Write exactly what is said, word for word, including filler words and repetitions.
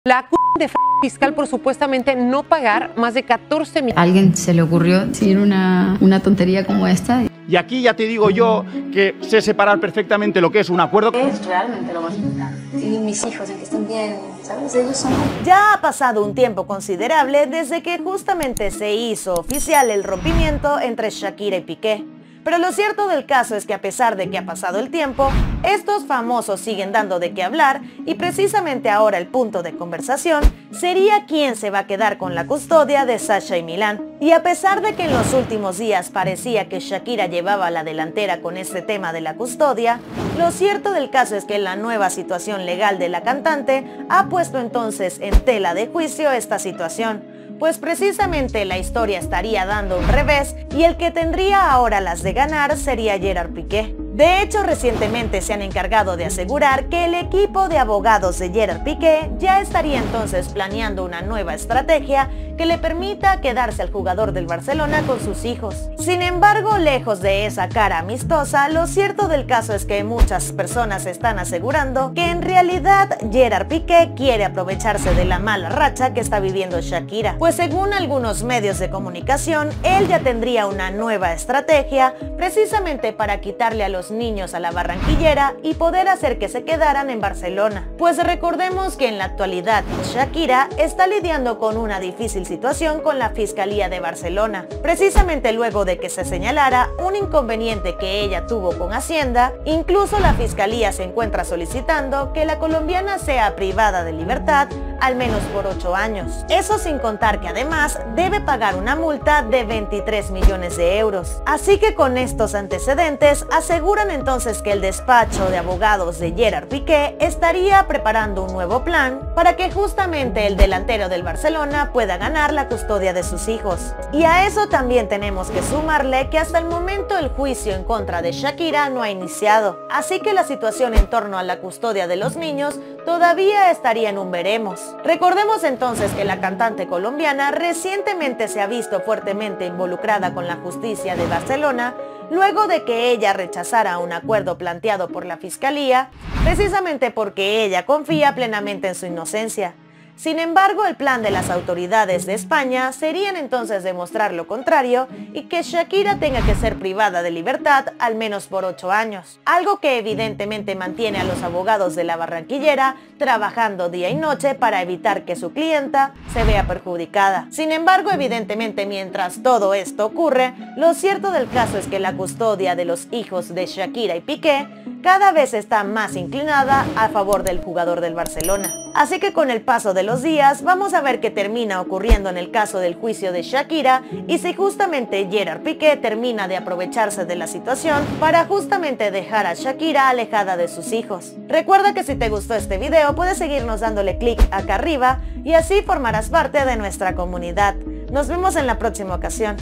La c de fiscal por supuestamente no pagar más de catorce millones. ¿A alguien se le ocurrió decir una, una tontería como esta? Y aquí ya te digo yo que sé separar perfectamente lo que es un acuerdo. Es realmente lo más importante. Y mis hijos, en que estén bien, ¿sabes? Ellos son... Ya ha pasado un tiempo considerable desde que justamente se hizo oficial el rompimiento entre Shakira y Piqué. Pero lo cierto del caso es que a pesar de que ha pasado el tiempo, estos famosos siguen dando de qué hablar y precisamente ahora el punto de conversación sería quién se va a quedar con la custodia de Sasha y Milán. Y a pesar de que en los últimos días parecía que Shakira llevaba la delantera con este tema de la custodia, lo cierto del caso es que la nueva situación legal de la cantante ha puesto entonces en tela de juicio esta situación. Pues precisamente la historia estaría dando un revés y el que tendría ahora las de ganar sería Gerard Piqué. De hecho, recientemente se han encargado de asegurar que el equipo de abogados de Gerard Piqué ya estaría entonces planeando una nueva estrategia que le permita quedarse al jugador del Barcelona con sus hijos. Sin embargo, lejos de esa cara amistosa, lo cierto del caso es que muchas personas están asegurando que en realidad Gerard Piqué quiere aprovecharse de la mala racha que está viviendo Shakira. Pues según algunos medios de comunicación, él ya tendría una nueva estrategia precisamente para quitarle a los niños a la barranquillera y poder hacer que se quedaran en Barcelona. Pues recordemos que en la actualidad Shakira está lidiando con una difícil situación con la Fiscalía de Barcelona, precisamente luego de que se señalara un inconveniente que ella tuvo con Hacienda. Incluso la Fiscalía se encuentra solicitando que la colombiana sea privada de libertad al menos por ocho años. Eso sin contar que además debe pagar una multa de veintitrés millones de euros. Así que con estos antecedentes aseguran entonces que el despacho de abogados de Gerard Piqué estaría preparando un nuevo plan para que justamente el delantero del Barcelona pueda ganar la custodia de sus hijos. Y a eso también tenemos que sumarle que hasta el momento el juicio en contra de Shakira no ha iniciado. Así que la situación en torno a la custodia de los niños todavía estaría en un veremos. Recordemos entonces que la cantante colombiana recientemente se ha visto fuertemente involucrada con la justicia de Barcelona luego de que ella rechazara un acuerdo planteado por la Fiscalía, precisamente porque ella confía plenamente en su inocencia. Sin embargo, el plan de las autoridades de España serían entonces demostrar lo contrario y que Shakira tenga que ser privada de libertad al menos por ocho años, algo que evidentemente mantiene a los abogados de la barranquillera trabajando día y noche para evitar que su clienta se vea perjudicada. Sin embargo, evidentemente mientras todo esto ocurre, lo cierto del caso es que la custodia de los hijos de Shakira y Piqué cada vez está más inclinada a favor del jugador del Barcelona. Así que con el paso de los días vamos a ver qué termina ocurriendo en el caso del juicio de Shakira y si justamente Gerard Piqué termina de aprovecharse de la situación para justamente dejar a Shakira alejada de sus hijos. Recuerda que si te gustó este video puedes seguirnos dándole clic acá arriba y así formarás parte de nuestra comunidad. Nos vemos en la próxima ocasión.